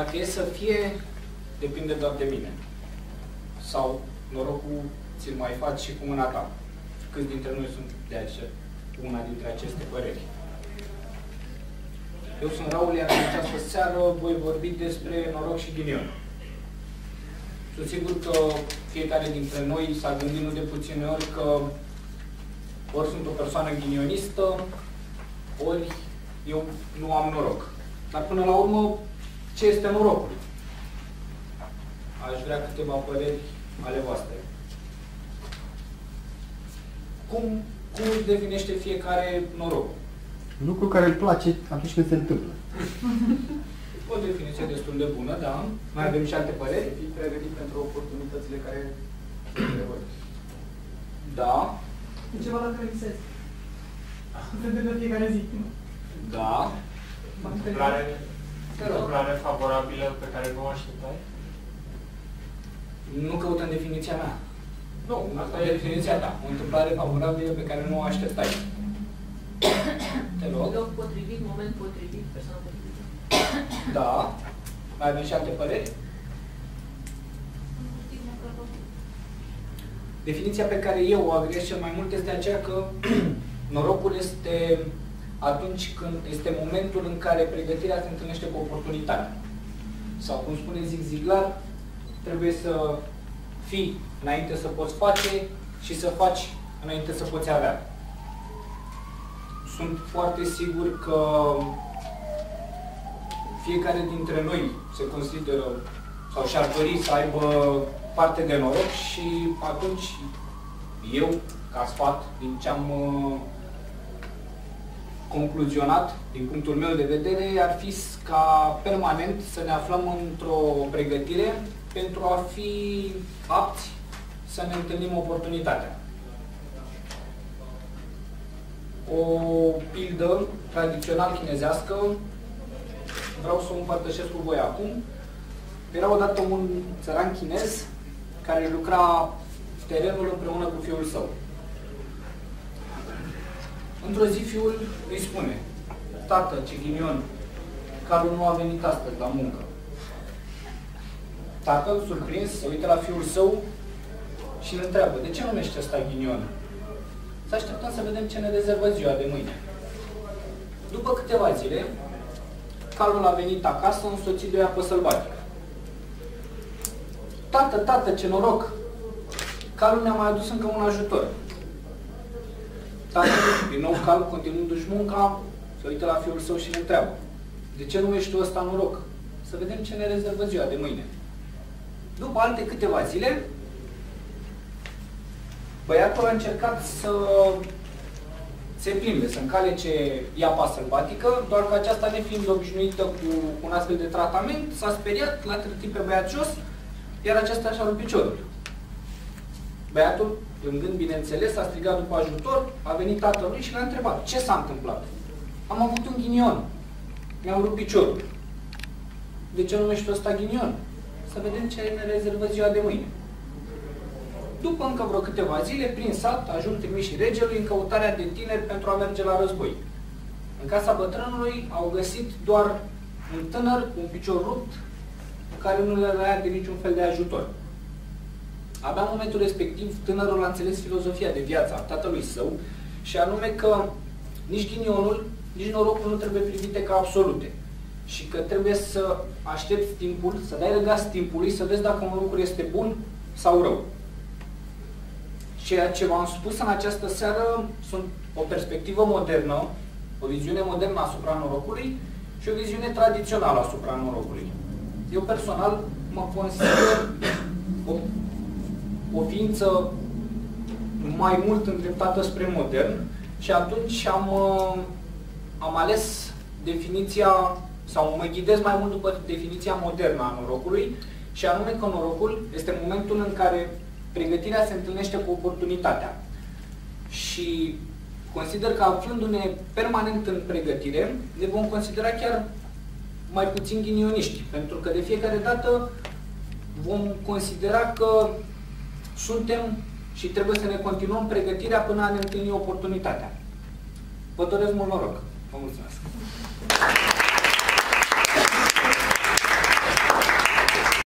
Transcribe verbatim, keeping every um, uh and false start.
Dacă e să fie, depinde doar de mine. Sau norocul ți-l mai faci și cu mâna ta. Câți dintre noi sunt de aceea, una dintre aceste păreri? Eu sunt Raul, iar în această seară voi vorbi despre noroc și ghinion. Sunt sigur că fiecare dintre noi s-a gândit nu de puține ori că ori sunt o persoană ghinionistă, ori eu nu am noroc. Dar până la urmă, ce este norocul? Aș vrea câteva păreri ale voastre. Cum, cum își definește fiecare norocul? Lucru care îl place atunci când se întâmplă. O definiție destul de bună, da. Mai avem și alte păreri? Să fii pregătit pentru oportunitățile care sunt nevoie. Da. E ceva la care visezi. Se întâmplă fiecare zi. Da. Întâmplare favorabilă pe care nu o așteptai? Nu căutăm definiția mea. Nu, asta e definiția ta. O întâmplare favorabilă pe care nu o așteptai. Te rog. Loc potrivit, moment potrivit, persoană potrivită. Da. Mai avem și alte păreri? Definiția pe care eu o agreez cel mai mult este aceea că norocul este atunci când este momentul în care pregătirea se întâlnește cu oportunitatea. Sau, cum spune Zig Ziglar, trebuie să fii înainte să poți face și să faci înainte să poți avea. Sunt foarte sigur că fiecare dintre noi se consideră sau și-ar dori să aibă parte de noroc și atunci eu, ca sfat, din ce am uh, concluzionat, din punctul meu de vedere, ar fi ca permanent să ne aflăm într-o pregătire pentru a fi apți să ne întâlnim oportunitatea. O pildă tradițional chinezească, vreau să o împărtășesc cu voi acum. Era odată un țăran chinez care lucra terenul împreună cu fiul său. Într-o zi fiul îi spune: tată, ce ghinion, calul nu a venit astăzi la muncă. Tatăl, surprins, se uită la fiul său și îl întreabă: de ce numește ăsta ghinion? Să așteptăm să vedem ce ne rezervă ziua de mâine. După câteva zile, calul a venit acasă însoțit de o apă sălbatică. Tată, tată, ce noroc! Calul ne-a mai adus încă un ajutor. Tatăl, din nou calul, continuându-și munca, se uită la fiul său și îl întreabă: de ce numești tu ăsta noroc? Să vedem ce ne rezervă ziua de mâine. După alte câteva zile, băiatul a încercat să se plimbe, să încalece iapa sălbatică, doar că aceasta, nefiind obișnuită cu un astfel de tratament, s-a speriat, l-a trântit pe băiat jos, iar acesta și-a rupt piciorul. Băiatul, plângând, bineînțeles, a strigat după ajutor, a venit tatălui și l-a întrebat: ce s-a întâmplat? Am avut un ghinion. Mi-am rupt piciorul. De ce numești ăsta ghinion? Să vedem ce ne rezervă ziua de mâine. După încă vreo câteva zile, prin sat, ajung trimișii regelui în căutarea de tineri pentru a merge la război. În casa bătrânului au găsit doar un tânăr cu un picior rupt, care nu le avea de niciun fel de ajutor. Abia în momentul respectiv, tânărul a înțeles filozofia de viață a tatălui său, și anume că nici ghinionul, nici norocul nu trebuie privite ca absolute. Și că trebuie să aștepți timpul, să dai răgaz timpului, să vezi dacă un lucru este bun sau rău. Ceea ce v-am spus în această seară sunt o perspectivă modernă, o viziune modernă asupra norocului și o viziune tradițională asupra norocului. Eu personal mă consider o, o ființă mai mult îndreptată spre modern și atunci am, am ales definiția, sau mă ghidez mai mult după definiția modernă a norocului, și anume că norocul este momentul în care pregătirea se întâlnește cu oportunitatea. Și consider că, aflându-ne permanent în pregătire, ne vom considera chiar mai puțin ghinioniști, pentru că de fiecare dată vom considera că suntem și trebuie să ne continuăm pregătirea până a ne întâlni oportunitatea. Vă doresc mult noroc! Vă mulțumesc!